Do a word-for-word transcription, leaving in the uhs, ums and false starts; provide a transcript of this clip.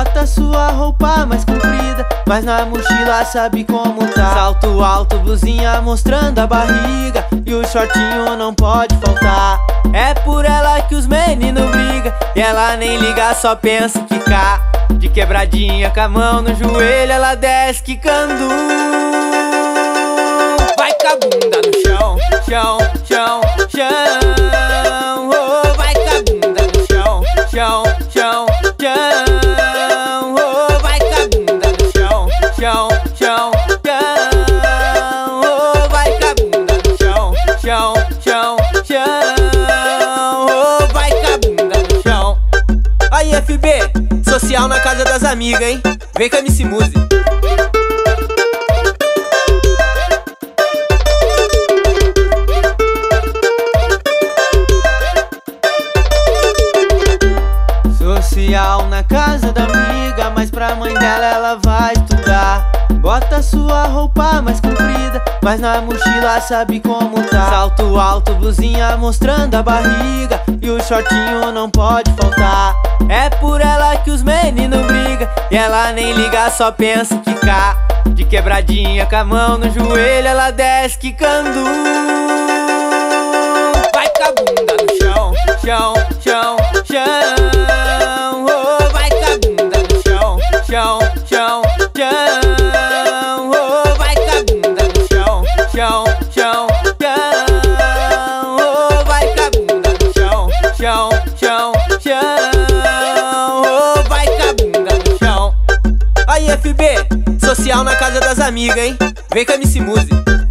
Bota sua roupa mais comprida, mas na mochila sabe como tá. Salto alto, blusinha mostrando a barriga, e o shortinho não pode faltar. É por ela que os meninos brigam, e ela nem liga, só pensa em quicar. De quebradinha com a mão no joelho, ela desce quicando. Vai com a bunda no chão, chão, chão, chão. Oh, vai com a bunda no chão, chão, chão, chão. Oh, vai com a bunda no chão, chão, chão, chão. Oh, vai com a bunda no chão, chão, chão, chão. Oh, vai com a bunda no chão. Aí, F B, social na casa das amigas, hein? Vem com a M C Music. Social na casa da amiga, mas pra mãe dela ela vai estudar. Bota sua roupa mais comprida, mas na mochila sabe como tá. Salto alto, blusinha mostrando a barriga, e o shortinho não pode faltar. É por ela que os meninos brigam, e ela nem liga, só pensa em quicar. De quebradinha com a mão no joelho, ela desce quicando. Vai com a bunda no chão, chão, chão, chão. Oh, vai com a bunda no chão, chão, chão, chão. Oh, vai com a bunda no chão, chão, chão, chão. Oh, vai com a bunda no chão, chão, chão, chão. Oh, vai com a bunda no chão. Aí, F B, social na casa das amigas, hein? Vem com a M C Music.